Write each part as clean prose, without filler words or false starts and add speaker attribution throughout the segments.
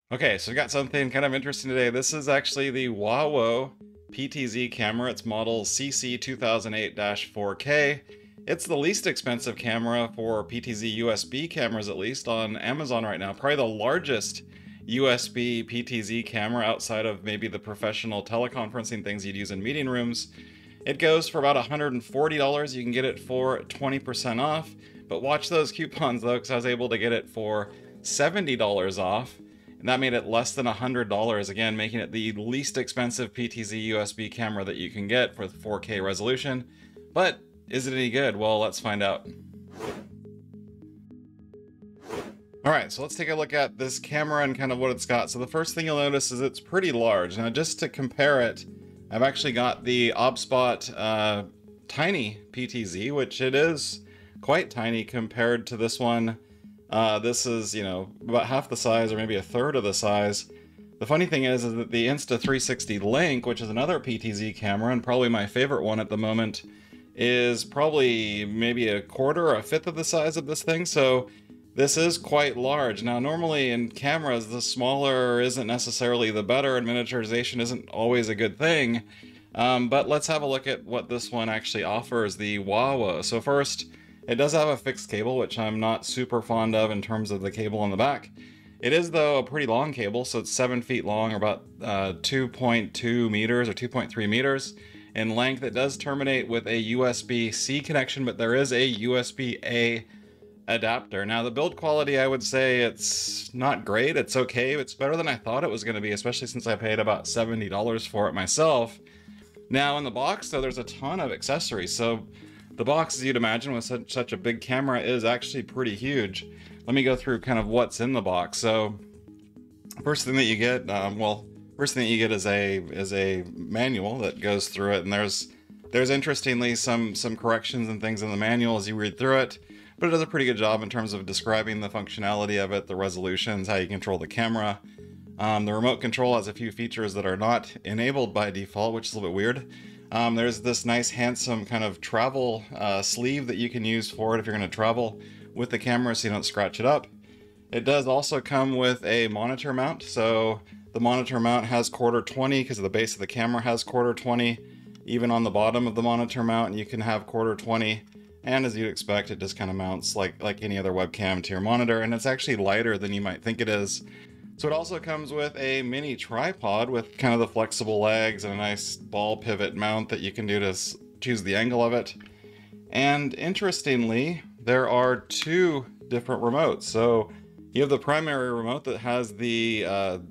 Speaker 1: Okay, so we got something kind of interesting today. This is actually the Huawei PTZ camera. It's model CC2008-4K. It's the least expensive camera for PTZ USB cameras, at least on Amazon right now. Probably the largest USB PTZ camera outside of maybe the professional teleconferencing things you'd use in meeting rooms. It goes for about $140. You can get it for 20% off, but watch those coupons though, because I was able to get it for $70 off. And that made it less than $100, again, making it the least expensive PTZ USB camera that you can get for 4K resolution. But is it any good? Well, let's find out. All right, so let's take a look at this camera and kind of what it's got. So the first thing you'll notice is it's pretty large. Now, just to compare it, I've actually got the OBSBOT Tiny PTZ, which it is quite tiny compared to this one. This is, about half the size or maybe a third of the size. The funny thing is that the Insta360 Link, which is another PTZ camera and probably my favorite one at the moment, is probably maybe a quarter or a fifth of the size of this thing. So this is quite large. Now, normally in cameras, the smaller isn't necessarily the better, and miniaturization isn't always a good thing. But let's have a look at what this one actually offers, the Huawei. So first, it does have a fixed cable, which I'm not super fond of in terms of the cable on the back. It is, though, a pretty long cable, so it's 7 feet long, or about 2.2 meters or 2.3 meters in length. It does terminate with a USB-C connection, but there is a USB-A adapter. Now, the build quality, I would say it's not great. It's okay. It's better than I thought it was going to be, especially since I paid about $70 for it myself. Now, in the box, though, there's a ton of accessories. So the box, as you'd imagine, with such a big camera, is actually pretty huge. Let me go through kind of what's in the box. So first thing that you get, is a manual that goes through it, and there's interestingly some corrections and things in the manual as you read through it. But it does a pretty good job in terms of describing the functionality of it, the resolutions, how you control the camera. The remote control has a few features that are not enabled by default, which is a little bit weird. There's this nice, handsome kind of travel sleeve that you can use for it if you're going to travel with the camera so you don't scratch it up. It does also come with a monitor mount. So the monitor mount has quarter 20 because the base of the camera has quarter 20. Even on the bottom of the monitor mount, you can have quarter 20. And as you'd expect, it just kind of mounts like any other webcam to your monitor, and it's actually lighter than you might think it is. So it also comes with a mini tripod with kind of the flexible legs and a nice ball pivot mount that you can do to choose the angle of it. And interestingly, there are two different remotes. So you have the primary remote that has the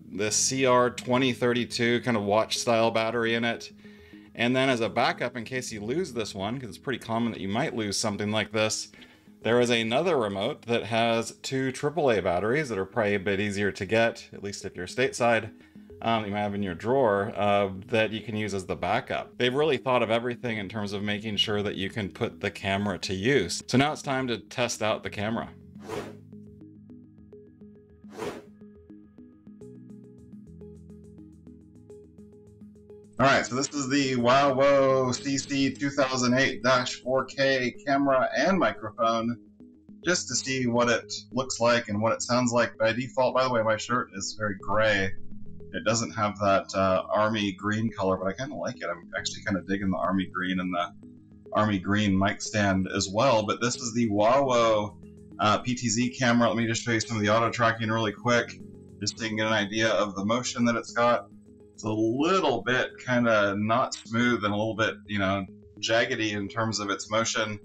Speaker 1: CR2032 kind of watch style battery in it. And then as a backup, in case you lose this one, because it's pretty common that you might lose something like this, there is another remote that has two AAA batteries that are probably a bit easier to get, at least if you're stateside, you might have in your drawer, that you can use as the backup. They've really thought of everything in terms of making sure that you can put the camera to use. So now it's time to test out the camera. All right, so this is the Huawei CC2008-4K camera and microphone, just to see what it looks like and what it sounds like. By default, by the way, my shirt is very gray. It doesn't have that army green color, but I kind of like it. I'm actually kind of digging the army green and the army green mic stand as well. But this is the Huawei PTZ camera. Let me just show you some of the auto tracking really quick, just so you can get an idea of the motion that it's got. It's a little bit kind of not smooth and a little bit, jaggedy in terms of its motion.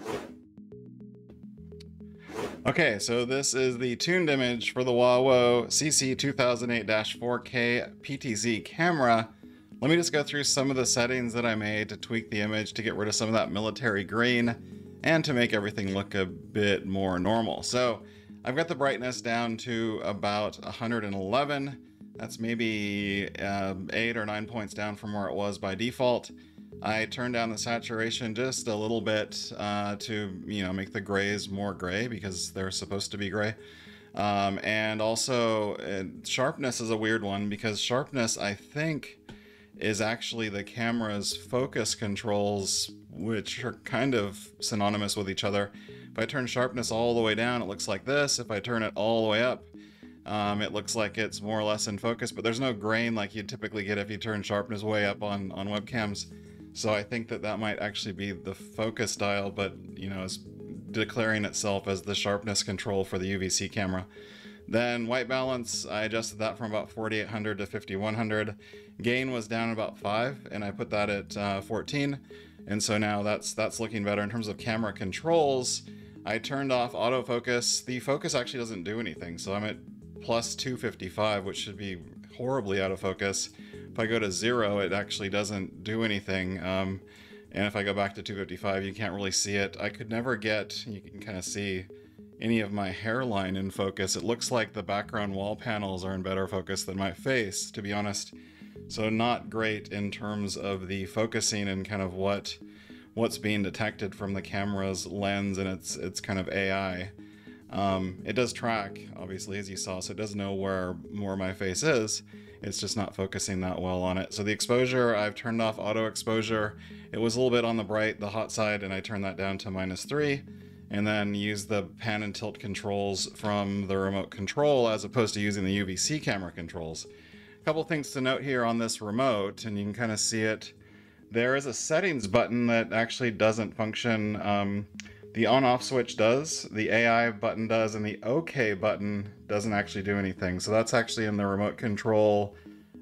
Speaker 1: Okay, so this is the tuned image for the Huawei CC2008-4K PTZ camera. Let me just go through some of the settings that I made to tweak the image to get rid of some of that military green and to make everything look a bit more normal. So I've got the brightness down to about 111. That's maybe 8 or 9 points down from where it was by default. I turned down the saturation just a little bit to make the grays more gray because they're supposed to be gray. And also sharpness is a weird one because sharpness, I think, is actually the camera's focus controls, which are kind of synonymous with each other. If I turn sharpness all the way down, it looks like this. If I turn it all the way up, It looks like it's more or less in focus, but there's no grain like you'd typically get if you turn sharpness way up on webcams. So I think that that might actually be the focus dial, but you know, it's declaring itself as the sharpness control for the UVC camera. Then white balance, I adjusted that from about 4800 to 5100. Gain was down about 5, and I put that at 14. And so now that's looking better. In terms of camera controls, I turned off autofocus. The focus actually doesn't do anything, so I'm at plus 255, which should be horribly out of focus. If I go to 0, it actually doesn't do anything. And if I go back to 255, you can't really see it. I could never get, you can kind of see any of my hairline in focus. It looks like the background wall panels are in better focus than my face, to be honest. So not great in terms of the focusing and kind of what's being detected from the camera's lens and its kind of AI. It does track, obviously, as you saw, so it does know where more my face is. It's just not focusing that well on it. So the exposure, I've turned off auto exposure. It was a little bit on the hot side, and I turned that down to -3, and then use the pan and tilt controls from the remote control as opposed to using the UVC camera controls. A couple things to note here on this remote, and you can kind of see it. There is a settings button that actually doesn't function. The on-off switch does, the AI button does, and the OK button doesn't actually do anything. So that's actually in the remote control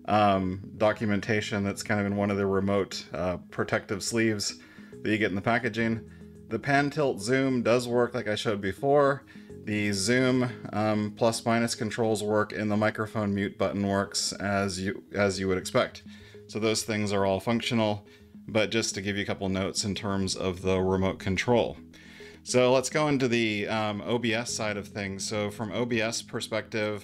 Speaker 1: documentation that's kind of in one of the remote protective sleeves that you get in the packaging. The pan tilt zoom does work like I showed before. The zoom plus minus controls work, and the microphone mute button works as you would expect. So those things are all functional, but just to give you a couple notes in terms of the remote control. So let's go into the OBS side of things. So from OBS perspective,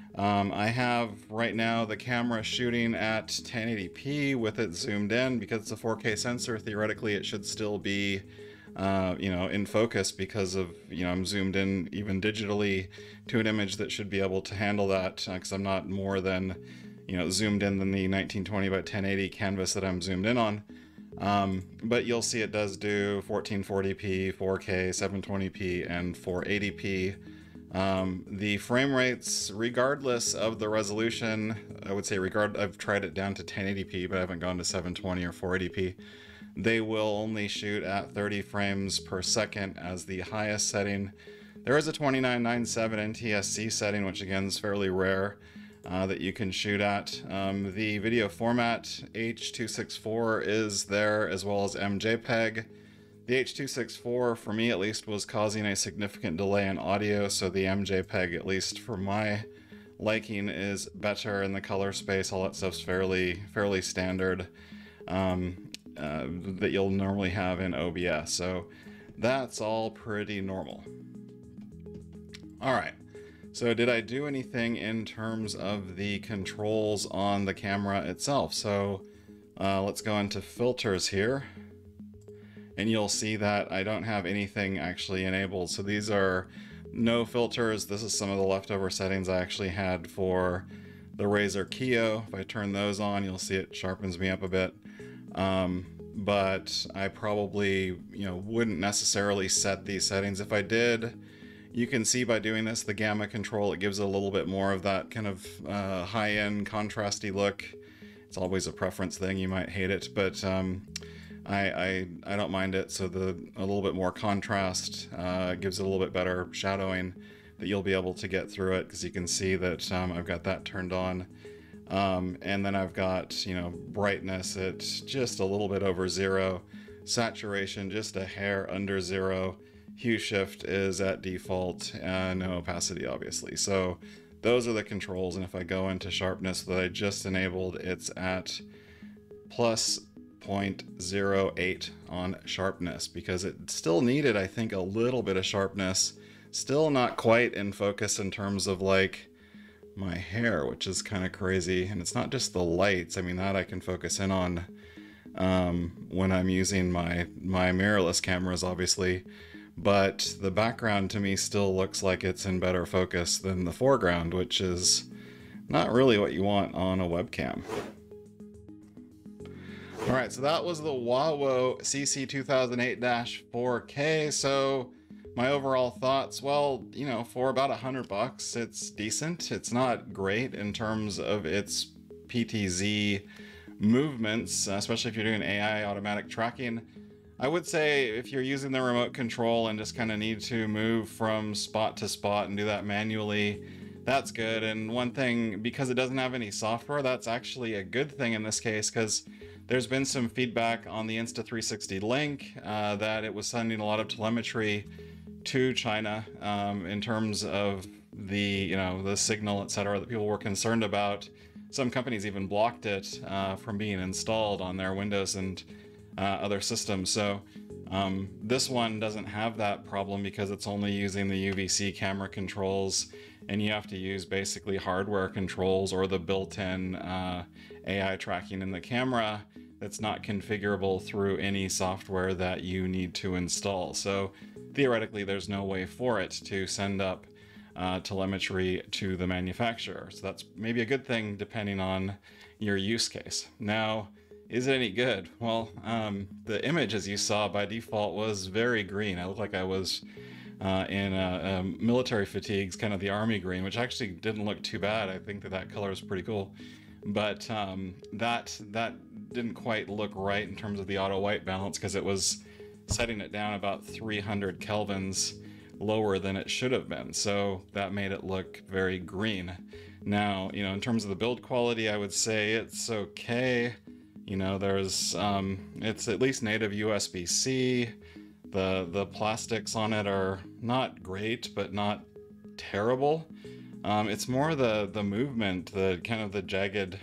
Speaker 1: I have right now the camera shooting at 1080p with it zoomed in. Because it's a 4K sensor, theoretically it should still be you know, in focus because of, you know, I'm zoomed in even digitally to an image that should be able to handle that because I'm not more than, you know, zoomed in than the 1920 by 1080 canvas that I'm zoomed in on. But you'll see it does do 1440p, 4K, 720p, and 480p. The frame rates, regardless of the resolution, I would say I've tried it down to 1080p, but I haven't gone to 720 or 480p. They will only shoot at 30 frames per second as the highest setting. There is a 2997 NTSC setting, which again is fairly rare, that you can shoot at. The video format H.264 is there, as well as MJPEG. The H.264, for me at least, was causing a significant delay in audio, so the MJPEG, at least for my liking, is better in the color space. All that stuff's fairly standard that you'll normally have in OBS, so that's all pretty normal. All right. So did I do anything in terms of the controls on the camera itself? So let's go into filters here, and you'll see that I don't have anything actually enabled. So these are no filters. This is some of the leftover settings I actually had for the Razer Kiyo. If I turn those on, you'll see it sharpens me up a bit. But I probably, you know, wouldn't necessarily set these settings. If I did, you can see by doing this, the gamma control, it gives a little bit more of that kind of high-end contrasty look. It's always a preference thing, you might hate it, but I don't mind it. So a little bit more contrast gives it a little bit better shadowing that you'll be able to get through it, because you can see that I've got that turned on. And then I've got, you know, brightness at just a little bit over 0, saturation just a hair under 0. Hue shift is at default, and no opacity, obviously. So those are the controls, and if I go into sharpness that I just enabled, it's at plus 0.08 on sharpness, because it still needed, I think, a little bit of sharpness. Still not quite in focus in terms of like my hair, which is kind of crazy. And it's not just the lights. I mean, that I can focus in on when I'm using my mirrorless cameras, obviously. But the background to me still looks like it's in better focus than the foreground, which is not really what you want on a webcam. All right, so that was the Huawei CC2008-4K. So my overall thoughts, well, you know, for about $100, it's decent. It's not great in terms of its PTZ movements, especially if you're doing AI automatic tracking. I would say if you're using the remote control and just kind of need to move from spot to spot and do that manually, that's good. And one thing, because it doesn't have any software, that's actually a good thing in this case, because there's been some feedback on the Insta360 Link that it was sending a lot of telemetry to China in terms of the, you know, the signal, etc., that people were concerned about. Some companies even blocked it from being installed on their Windows and other systems. So this one doesn't have that problem because it's only using the UVC camera controls, and you have to use basically hardware controls or the built-in AI tracking in the camera that's not configurable through any software that you need to install. So theoretically, there's no way for it to send up telemetry to the manufacturer. So that's maybe a good thing depending on your use case. Now, is it any good? Well, the image, as you saw by default, was very green. I looked like I was in military fatigues, kind of the army green, which actually didn't look too bad. I think that that color is pretty cool. But that didn't quite look right in terms of the auto white balance, because it was setting it down about 300 kelvins lower than it should have been. So that made it look very green. Now, you know, in terms of the build quality, I would say it's okay. You know, there's it's at least native USB-C. The plastics on it are not great, but not terrible. It's more the movement, the kind of the jagged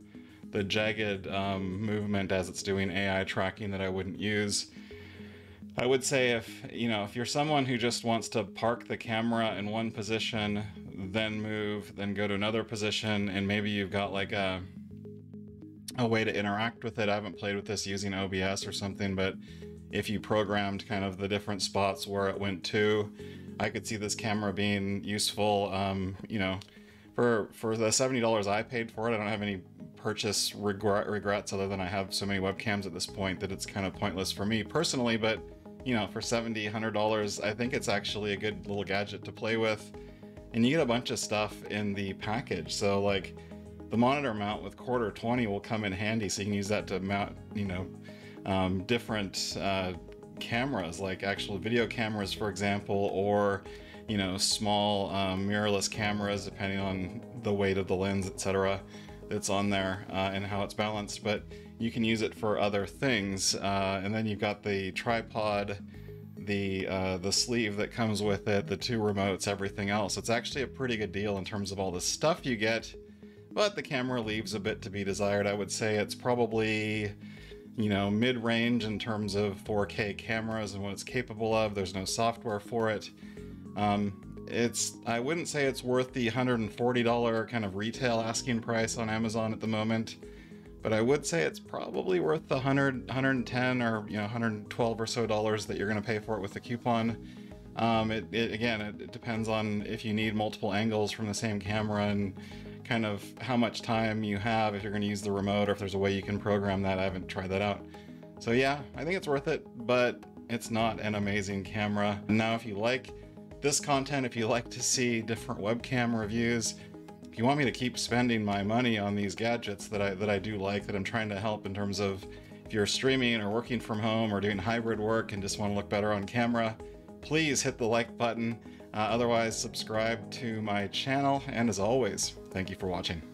Speaker 1: movement as it's doing AI tracking that I wouldn't use. I would say if you're someone who just wants to park the camera in one position, then move, then go to another position, and maybe you've got like a way to interact with it. I haven't played with this using OBS or something, but if you programmed kind of the different spots where it went to, I could see this camera being useful. You know, for the $70 I paid for it, I don't have any purchase regrets other than I have so many webcams at this point that it's kind of pointless for me personally. But you know, for $70, $100, I think it's actually a good little gadget to play with, and you get a bunch of stuff in the package. So like the monitor mount with quarter 20 will come in handy, so you can use that to mount, you know, different cameras, like actual video cameras, for example, or you know, small mirrorless cameras, depending on the weight of the lens, etc., that's on there and how it's balanced. But you can use it for other things, and then you've got the tripod, the sleeve that comes with it, the two remotes, everything else. It's actually a pretty good deal in terms of all the stuff you get, but the camera leaves a bit to be desired. I would say it's probably, you know, mid-range in terms of 4K cameras and what it's capable of. There's no software for it. I wouldn't say it's worth the $140 kind of retail asking price on Amazon at the moment, but I would say it's probably worth the $100, $110, or you know, $112 or so that you're going to pay for it with the coupon. It depends on if you need multiple angles from the same camera and kind of how much time you have, if you're going to use the remote, or if there's a way you can program that. I haven't tried that out. So yeah, I think it's worth it, but it's not an amazing camera. Now, if you like this content, if you like to see different webcam reviews, if you want me to keep spending my money on these gadgets that I do like, that I'm trying to help in terms of if you're streaming or working from home or doing hybrid work and just want to look better on camera, please hit the like button. Otherwise, subscribe to my channel. And as always, thank you for watching.